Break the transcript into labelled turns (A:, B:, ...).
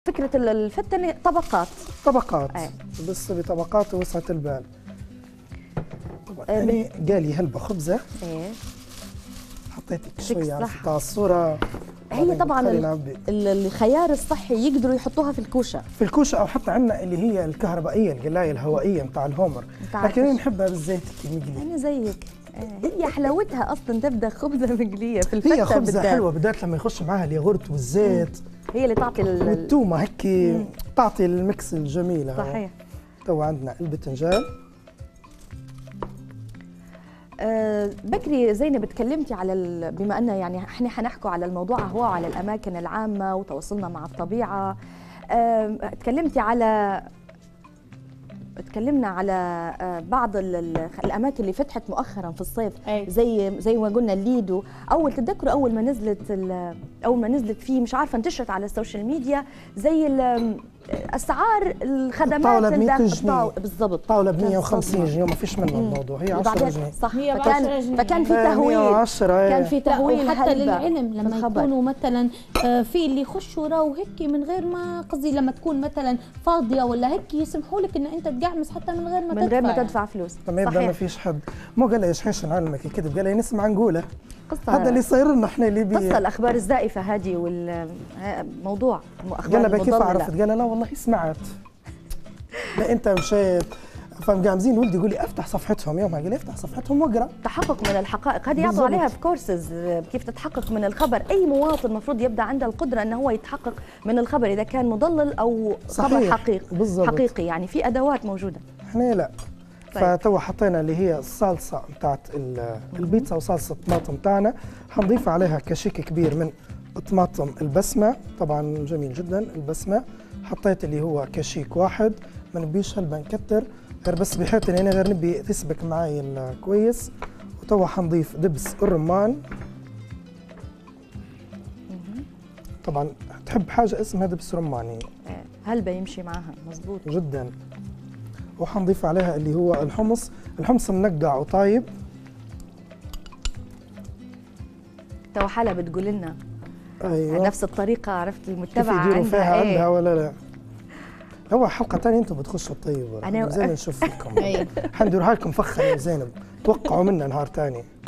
A: فكره الفته طبقات
B: بس بطبقات وسعة البال. يعني قالي هلبة خبزة حطيتك شوية على الصورة.
A: هي طبعا الخيار الصحي يقدروا يحطوها في الكوشه
B: او حتى عندنا اللي هي الكهربائيه القلايه الهوائيه نتاع الهومر، لكن انا نحبها بالزيت المقلي.
A: انا زيك. هي حلاوتها اصلا تبدا خبزه مقليه في الفته.
B: هي خبزه حلوه بالذات لما يخش معاها الياغورت والزيت.
A: هي اللي تعطي
B: والثومه هيك تعطي الميكس الجميل.
A: صحيح.
B: تو عندنا البتنجان.
A: بكري زينب تكلمتي على بما ان يعني احنا حنحكوا على الموضوع هو على الاماكن العامه وتواصلنا مع الطبيعه. تكلمنا على بعض الاماكن اللي فتحت مؤخرا في الصيف. زي ما قلنا الليدو. تتذكروا اول ما نزلت فيه، مش عارفه انتشرت على السوشيال ميديا، زي اسعار الخدمات.
B: الطاوله ب 100 جنيه
A: بالضبط.
B: طاوله ب 150 جنيه ما فيش منه الموضوع. هي 10 جنيه
A: صح. فكان في تهويل. كان في تهويل
C: حتى للعلم لما يكونوا مثلا في اللي يخشوا راو هيك من غير ما قصدي لما تكون مثلا فاضيه ولا هيك يسمحوا لك ان انت تقعمس حتى من غير ما تدفع
A: فلوس.
B: تمام. ما فيش حد مو قال لي ايش نعلمك كذب، قال لي نسمع نقوله. هذا اللي صاير لنا احنا اللي
A: قصه الاخبار الزائفه هذه والموضوع
B: قال لها كيف عرفت؟ قال لا والله سمعت. لا انت مشيت فمقامزين ولدي يقول لي افتح صفحتهم يومها، قال لي افتح صفحتهم واقرا.
A: تحقق من الحقائق هذه يعطوا عليها في كورسز كيف تتحقق من الخبر. اي مواطن المفروض يبدا عنده القدره انه هو يتحقق من الخبر اذا كان مضلل او خبر حقيقي يعني في ادوات موجوده.
B: احنا لا. فتوا حطينا اللي هي الصلصه بتاعت البيتزا وصلصه الطماطم تاعنا، حنضيف عليها كشيك كبير من طماطم البسمه، طبعا جميل جدا البسمه. حطيت اللي هو كشيك واحد، ما نبيش هلبا نكتر غير بس بحيث ان انا غير نبي تسبك معي كويس. وتوا حنضيف دبس الرمان. طبعا تحب حاجه اسمها دبس رماني.
A: هلبا يمشي معها مزبوط
B: جدا. وحنضيف عليها اللي هو الحمص منقع وطايب.
A: تو حلا بتقول لنا
B: ايوه
A: نفس الطريقه، عرفت المتبعه
B: كيف يديروا فيها عندها ولا لا؟ هو حلقه ثانيه انتم بتخشوا الطيب.
A: انا
B: زين نشوف فيكم. حنديرها لكم فخه يا زينب، توقعوا منا نهار ثاني.